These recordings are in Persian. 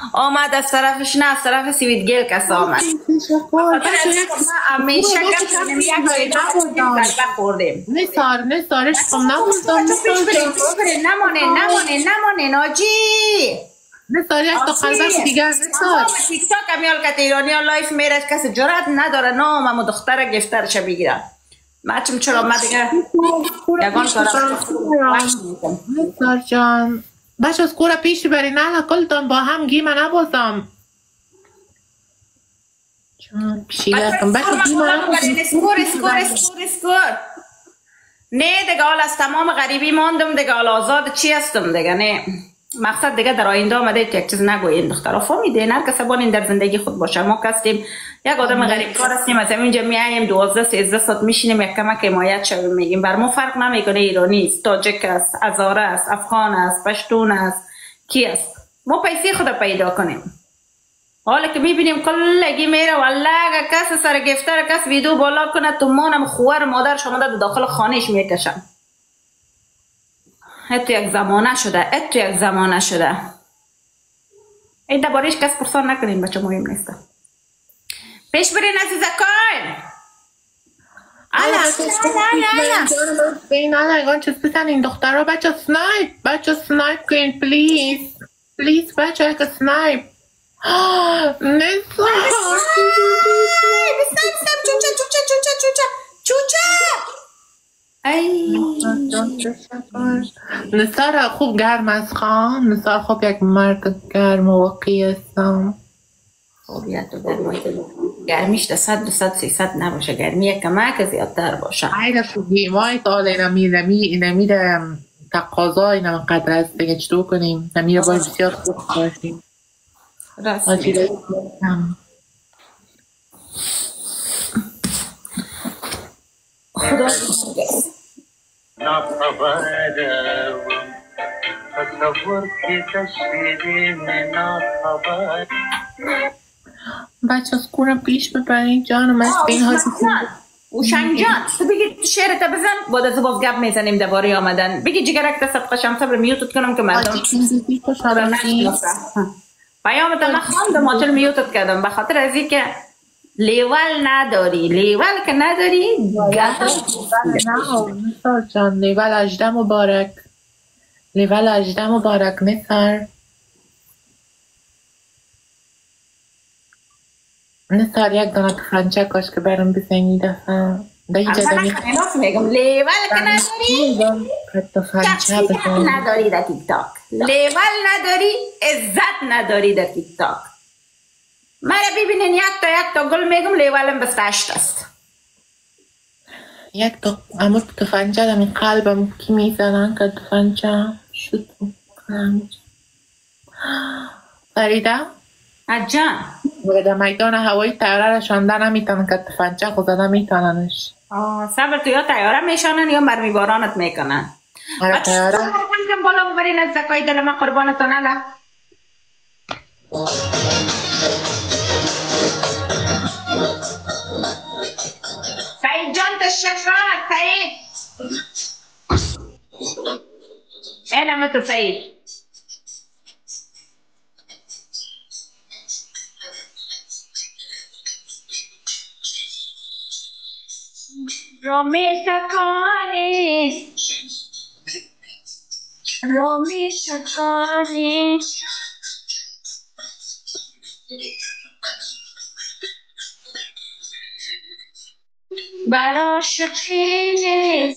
آمد از طرفش نه از طرف سویدگل کس آمد همیشه گفتم یک جایی خوردیم نثار عشقم نبودم نمانه ناجی نثار یک تا قلبک دیگر نثار تیک تاک همیال که ایرانی ها لایف میره کسی جرات نداره نام و دختر گفترش بگیرم مچم چرا ما دیگه یگان کارم نثار جان بچه از کورا پیش بری نه کلتان با هم گیمه نبازم جان پیشیدم بچه گیمه نبازم اسکور نه دیگه حال از تمام غریبی ماندم دیگه حال آزاد چی هستم دیگه نه مقصد دیگه در آینده آمده یک چیز نگوین دخترها فهمیدین هر کس بانین در زندگی خود باشه ما کستیم یک آدم غریب کار هستیم از اینجا میایم 12 13 ساعت میشینیم یک کمک حمایت شویم میگیم بر ما فرق نمیکنه ایرانی است تاجیک است هزاره است افغان است پشتون است کی است ما پیسه خود پیدا کنیم حالا که میبینیم کلگی میره والله اگه کس سر گفتر کس ویدیو بالا کنه تو مانم خوار مادرش آمده در داخل خانهش میکشن اتو یک زمانه شده این درباره‌اش کس پرسان نکنین بچه مهم نیست پیش برین عزیزکان الا چیز بزن این دختر رو بچه سنایپ کنین پلیز بچه یک سنایپ نسا نثار خوب گرم از خان نثار خوب یک مرد گرم و وقی هستم خوبیت و گرمیش ده 100-200-300 نباشه گرمی یک کمک زیادتر باشه ایده خوبی مای سال اینمیده تقاضا اینم قدر است دیگه چطور کنیم نمیره باید بسیار خوب باشیم راستی خدا بچه از کورم پیش ببرین جانم از این ها اوشنگ جان تو بگی شعرت بزن بعد از باز گپ میزنیم درباره آمدن بگی جگرک دست قشم صبر میوتت کنم که مردم پیامت من خواندم ماچل میوتت کردم به خاطر از اینکه لیول نداری لیول که نداری نه نثار جان لیول 18 مبارک نثار یک دانه تفنچه کاش که برم بزنی دفعه میگم لیول که نداری شخصیت نداری در تیک تاک لیول نداری عزت نداری در تیک تاک مرا ببینین یک تا گل میگم لیولم به 8 است یک تا امور تفنچه در این قلبم کی میزنن که تفنچه شد فریده جان در میدان هوایی تیاره رشانده نمیتونن که تفنچه خود نمیتوننش صبر تو یا تیاره میشانن یا مرمی بارانت میکنن تیاره کم بالا ببرین از زکای دل من قربانتون الله سعید جان تشکر سعید اینم تو سعید رومی شکاری برا شکری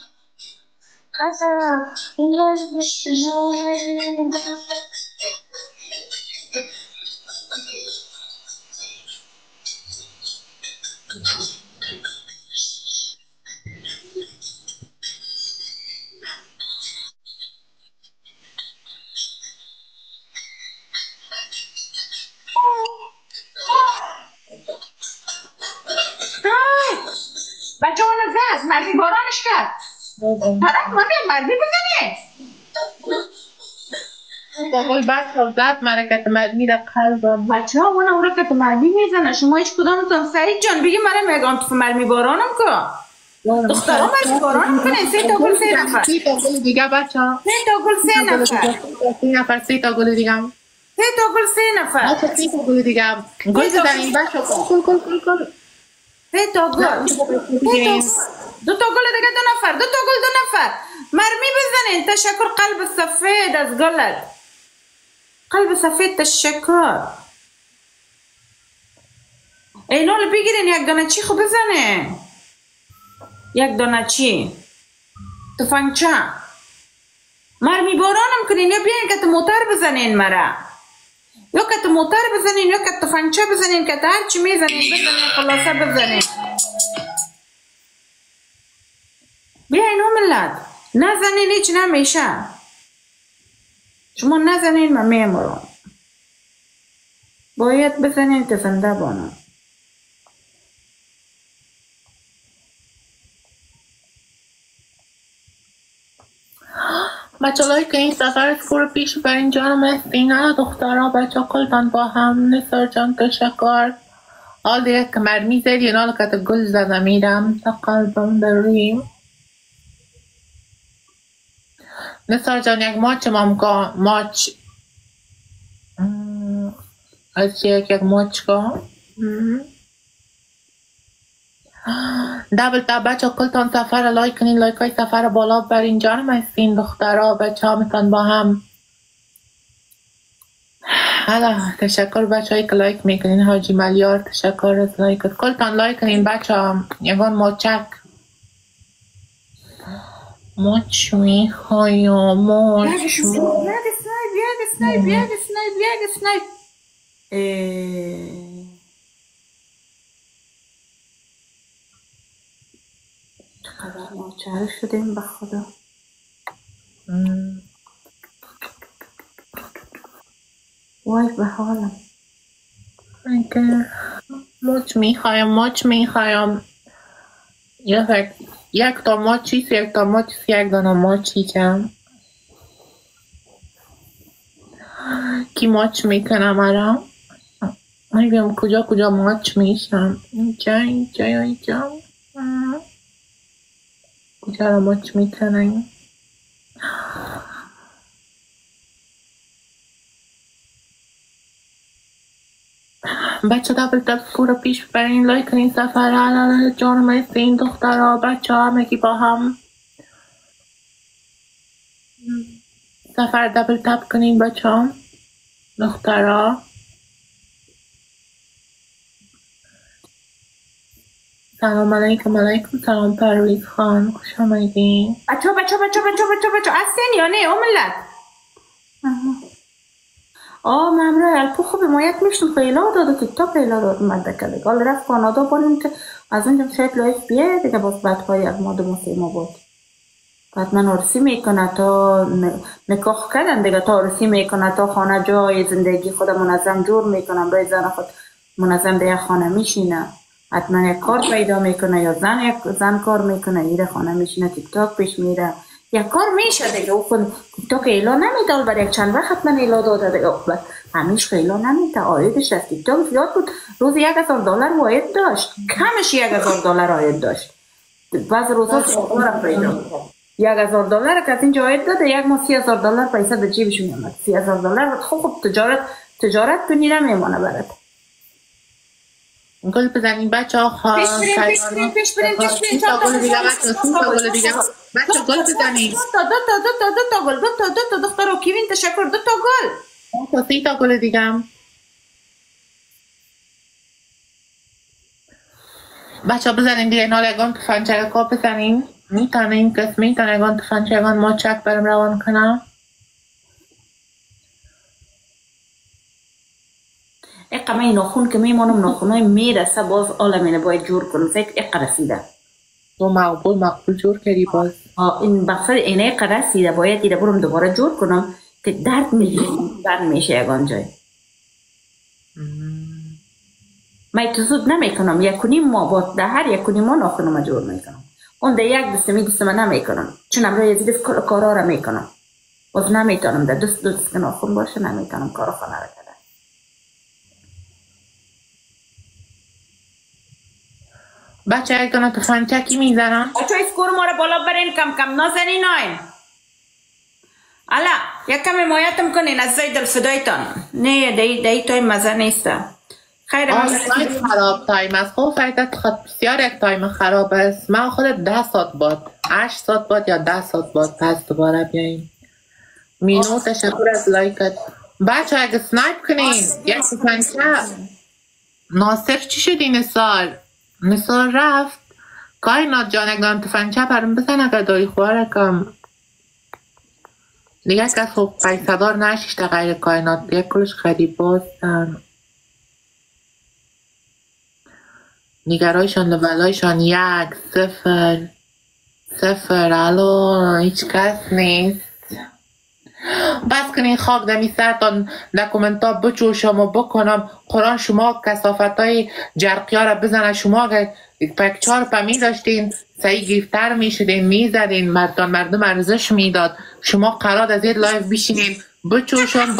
بچه اونو زد مردی بارانش کرد طرف مردی بزنه بقول بچه زد مرکت مردی در قلبم بچه ها اونو رکت مردی میزنه شما هیچ کدامتون سعید جان بگی مرا میگم تو مرمی بارانم که دخترها مرمی باران میکنه 3 تا گل 3 نفر 3 تا گل دیگه بچه ها 3 تا گل 3 نفر 3 تا گل دیگه سه تا گل 3 نفر. بچه 3 تا گل دیگه هم گل بزنین بچه. گل سه تا گل. 2 تا گل دیگه 2 نفر. 2 تا گل 2 نفر. مرمی بزنین. تشکر قلب سفید از گلت. قلب سفید تشکر. اینال بگیرین یک دانه چی خوب بزنه. یک دانه چی تفنگچه مرمی بارانم کنین یا بیاین که موتر بزنین مرا یا که موتر بزنین یا که تفنگچه بزنین که هر چی میزنین بزنین خلاصه بزنین. بیاین او ملت نزنین هیچ نمیشه. شما نزنین من میمرم. باید بزنین که زنده بانم. بچه لایک این سفر اسکور پیش بر این جانم استینا دخترها بچه کلتان با هم نصار جان تشکر. حال دیگه که مرمی زدین حال که گل زده میرم تا قلبم بریم. نصار جان یک ماچ مامگاه ماچ از یک ماچ که دبل تا بچه کلتان سفر لایک کنین. لایک های سفر بالا بر این جانم هستین دخترها بچه ها میتون با هم. حالا تشکر بچه هایی که لایک میکنین. حاجی ملیار تشکر از لایکت. کلتان لایک کنین بچه ها. یگان ماچک ماچ میخوایم ماچ یک سنایپ چقدر ناچار شدیم به خدا. وای به حالم. ماچ میخوایم یک تا ماچیست یک دانه ماچیکم. کی ماچ میکنم مرا میگم کجا ماچ میشم. اینجا کجا را ماچ میکنم. بچه دبل تب سکور پیش برین. لایک کنین سفر حلال جانم هستین دخترها بچه ها همگی با هم. سفر دبل تب کنین بچه ها دخترها. سلام علیکم. سلام پرویز خان خوش آمدین. بچه هستین یا نه اوملت. ممرو الپو خوب حمایت میشتم خیلی داد تیک تاک خیلی داد مده کلی گال رفت کانادا بانیم که از اونجا شاید لایف بیه دیگه باز بعدهای یک ماه 2 ماه 3 ماه بود حتما عرسی میکنه تا نکاح کردن دیگه تا عرسی میکنه تا خانه جای زندگی خود منظم جور میکنم برای زن خود منظم دیگه خانه میشینه حتما یک کار پیدا میکنه یا زن کار میکنه ایره خانه میشینه تیک تاک پیش میره یک کار میشه دیگه او خود تیک تاک اعلان نمیدال برای یک چند وقت حتما اعلان داده دیگه همیش اعلان نمیده آیدش از تیک تاک زیاد بود روز $1000 واید داشت کمش $1000 آید داشت بعض روزا $100 پیدا $1000 که از اینجا آید داده یک ماه $30,000 پیسه به جیبش میامد $30,000 خوب تجارت کنی نمیمانه برات گل بزنین بچه ها پیش بریم بچه گل بزنین دو تا دختر و کیوین تشکر 2 تا گل 3 تا گل دیگه هم بچه ها بزنین دیگه اینا لگان تو فنچه ها بزنین میتونه این کس میتونه لگان تو فنچه ها ما چک برم روان کنم اقا این ناخون که میمانم ناخونای میرسه باز عالمینه باید جور کنم فکر اقا رسیده تو مقبول جور کردی باز این بخصد اینه اقا رسیده باید ایره برم دوباره جور کنم که درد میشه یکان جای من تو زود نمیکنم 1.5 ماه با ده هر 1.5 ماه ناخونم جور میکنم اون ده یک دستمه نمیکنم چون امروز یزید کارا را میکنم باز نمیتونم ده دست که ناخون باشه نمیتونم کارا خانه را کردن بچه یک دانه تو فنچکی میزنم بچه اسکور ما را بالا برین کم کم نازنین آین الا یک کم حمایتم کنین از زید الفدایتان. نه دی توی مزه نیست. خیر تایم خراب تایم است. خب فایدت خود بسیار یک تایم خراب است. من خودت 10 ساعت باد 8 ساعت باد یا 10 ساعت باد پس دوباره بیاییم. مینو تشکر از لایکت. بچه اگه سنایپ کنین یک تفنگچه. ناصر چی شد این نثار رفت. کائنات جان اگه دارم تفنگچه برام بزن اگه داری خوارکم دیگه کس خب پیسدار نشیشته غیر کائنات دیگه کلش خریب بازن. نیگرایشان لولایشان 1 0 الو هیچ کس نیست. بس کنین خاک دمی سرتان در کومنتا بچوشم و بکنم قرآن شما کسافت های جرقی ها را بزنه. شما اگر پکچار پا می داشتین سعی گیفتر می شدین می زدین مردم ارزش می داد. شما قرار از این لایف بشینین بچوشم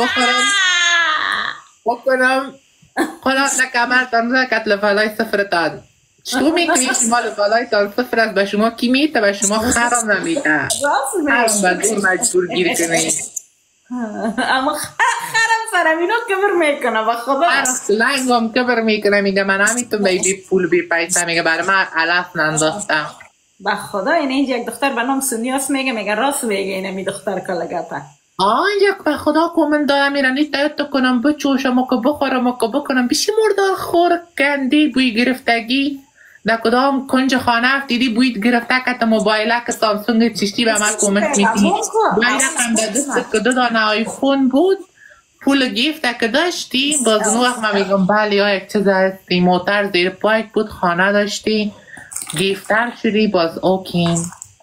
بکنم قرآن نکمرتان را کت لفلای صفرتان. چطور میکنی شما لفلای تان صفر است به شما کی میته به شما خرم نمیته. خرم به دور مجبور گیر کنی. اما خرم سرم اینو کبر میکنه با خدا. لنگ هم کبر میکنه میگه من همیتون بی پول بی پیسه میگه برای من علف ننداختم. با خدا اینجا یک دختر به نام سونیاس میگه راست میگه اینمی دختر کلگپه. اینجا به خدا کومن دارم میرن نیست دایت کنم بچوشم و که بخورم و که بکنم بیشی مردار خور کندی بوی گرفتگی. در کدام کنج خانه دیدی بویت گرفته که موبایله که سامسونگ چشتی به من کومنت میدی. باید رقم در دست که 2 دانه آیفون بود پول گیفته که داشتی باز اون وقت من میگم بله ها یک چیز هستی موتر زیر پایت بود خانه داشتی گیفتر شدی باز اوکین.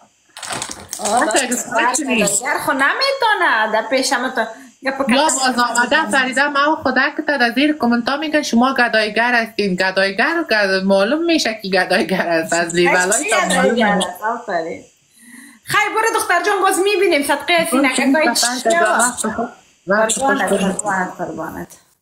دیگر خو نمیتونه در پیشم تو یا باز آمده فریده ما خدا که تا در زیر کومنت ها میگن شما گدایگر هستین. گدایگر معلوم میشه که گدایگر هست از لیولای تا معلوم. خیلی برو دختر جان باز میبینیم صدقه هستین اگه کاری چیشه قربانت